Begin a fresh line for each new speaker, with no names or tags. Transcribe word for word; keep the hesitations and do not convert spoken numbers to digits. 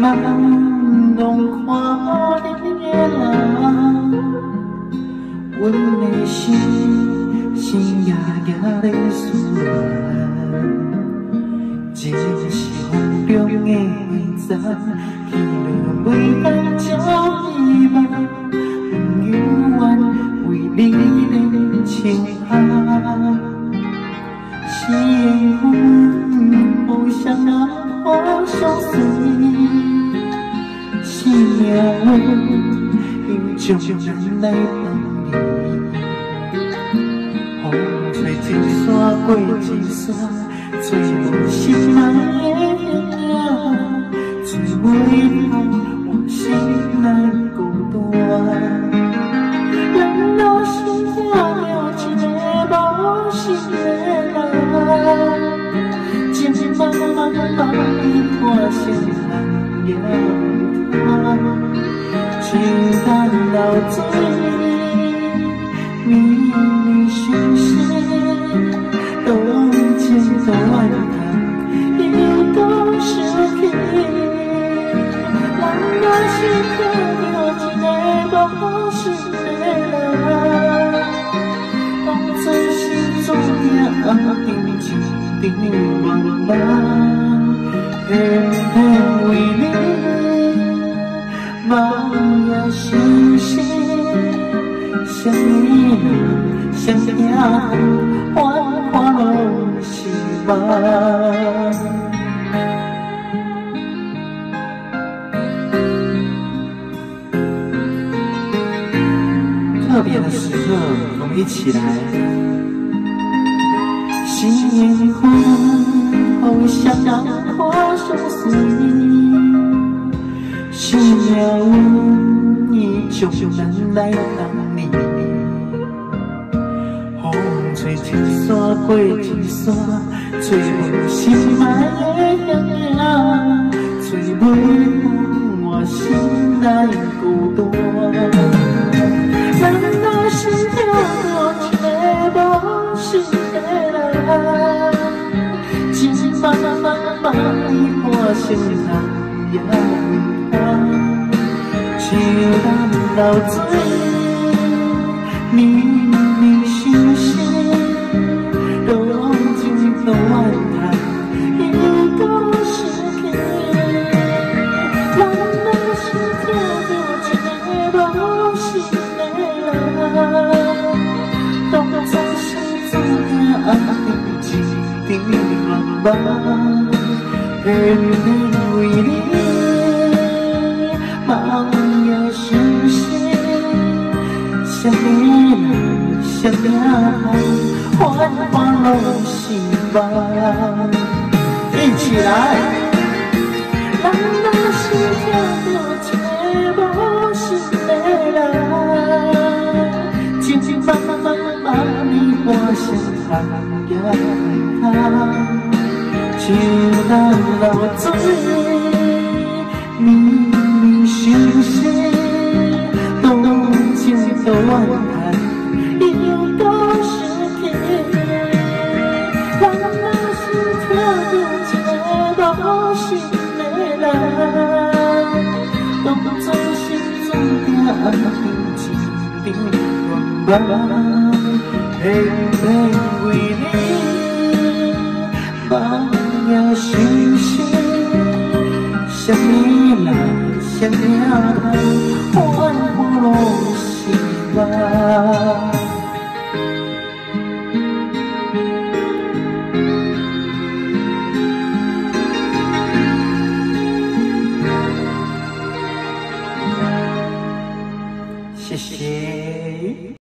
茫拢看你的人，阮的心心夜夜在思念，这是风中的花丛，去了每当朝希望，不由愿为你的情行。是缘分，互相啊互相随，是命运又将咱来分离。风吹一山过一山，吹无心爱的影，吹袂风，我心内孤单。咱若是听着一个无心的人。情茫茫茫，看成人也叹，像咱流水，绵绵相思，多情多怨叹，又多想起。咱若是听着一个无心的人，当作是注定情定茫茫，偏偏为你，梦也相思，想你想听，欢欢拢是梦。特别的时刻，我们一起来。是缘分，互相互相随，是命运已将咱来分离。风吹一山过一山，吹无心爱的影影，吹袂风我心内孤单。咱若是听到一个无心的人，情茫茫茫，看成人也叹，像咱流水，绵绵相思，多情多怨叹，又多想起。咱若是听着一个无心的人，当作是注定爱情定茫茫，偏偏为你，梦也相思，想你想你，欢欢拢是梦。一起来！咱若是听着一个无心的人，情茫茫茫，我想叹也叹，像咱流水，绵绵相思，多情多怨叹，又多想起。咱若是听着一个无心的人，当作是注定爱情定茫茫，偏偏为你，梦也相思，想你啦想你，欢欢拢